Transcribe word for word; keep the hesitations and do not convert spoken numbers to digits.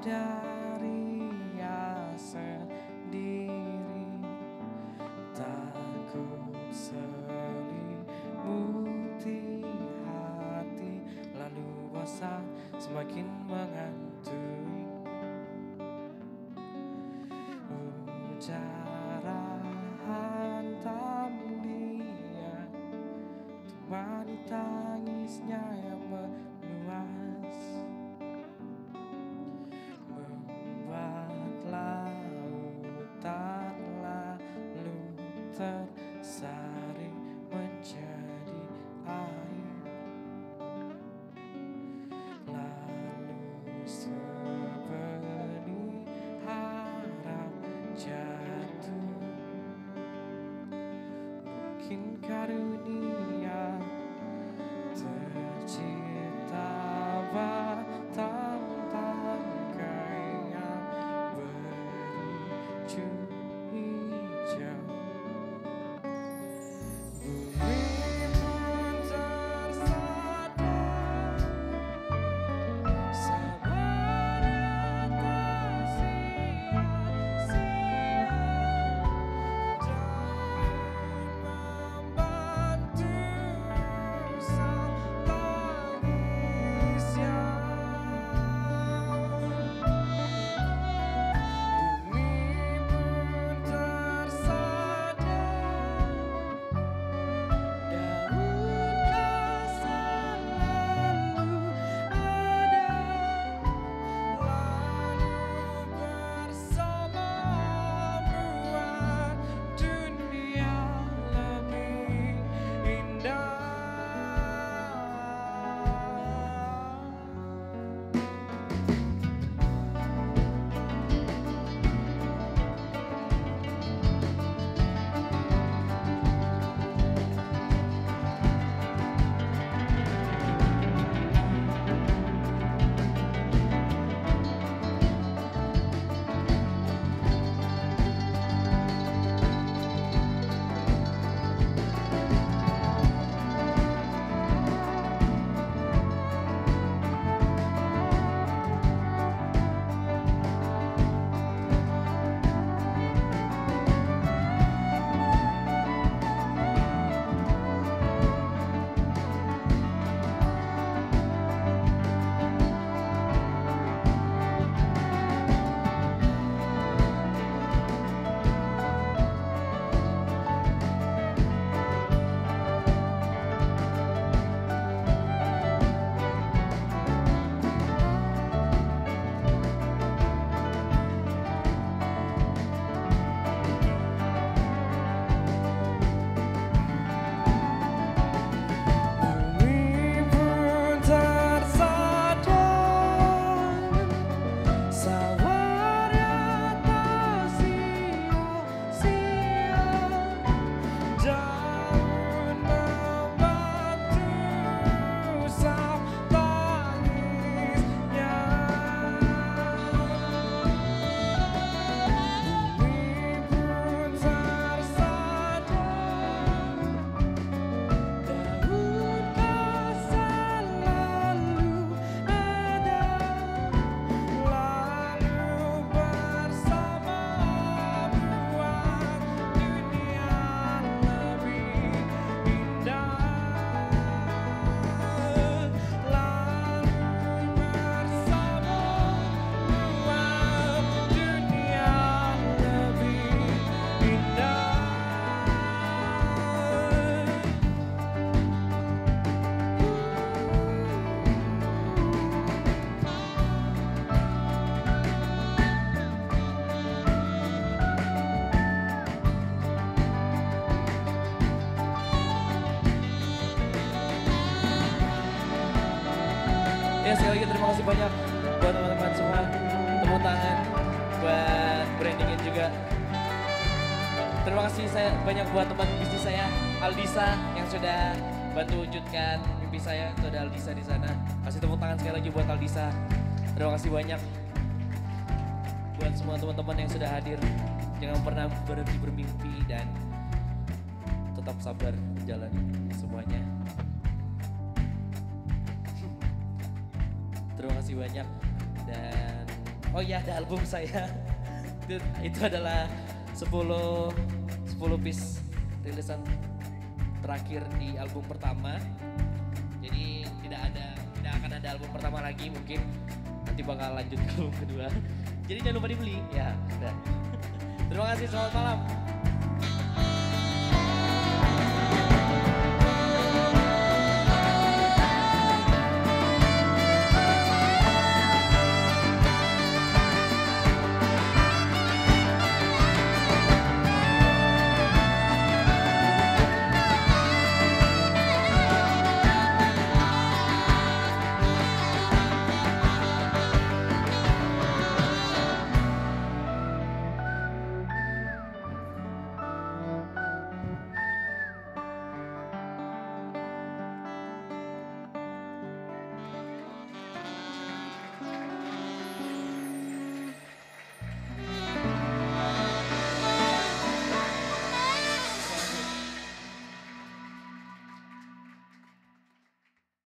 dari sendiri, takut selimuti hati, lalu bosan semakin menghantui. Ujaran hantam dia, temani tangisnya yang meluas, membuat lautan lalu tersaring menjadi air, lalu sebenih harap jatuh. Mungkin karunia tercipta batang tangkai yang berhijau hijau. Bumi pun tersadar sebenarnya sia-sia dan membantu sang tangisnya. Bumi pun tersadar daun kasar lalu ada, lalu bersama buat dunia lebih indah. Bumi pun tersadar sawarnya tak sia-sia, daun membantu sang tangisnya. Bumi pun tersadar daun kasar lalu ada, lalu bersama buat dunia lebih indah. Lalu bersama buat dunia lebih indah. Ya, sekali lagi terima kasih banyak buat teman-teman semua. Tepuk tangan buat brandingin juga. Terima kasih saya banyak buat teman bisnis saya, Aldisa, yang sudah bantu wujudkan mimpi saya. Itu ada Aldisa di sana. Kasih tepuk tangan sekali lagi buat Aldisa. Terima kasih banyak buat semua teman-teman yang sudah hadir. Jangan pernah berhenti bermimpi dan tetap sabar menjalani semuanya. Terima kasih banyak dan Oh iya, ada album saya. itu, itu adalah sepuluh sepuluh piece rilisan terakhir di album pertama. Jadi tidak ada tidak akan ada album pertama lagi, mungkin nanti bakal lanjut ke album kedua. Jadi jangan lupa dibeli ya. Udah. Terima kasih, selamat malam.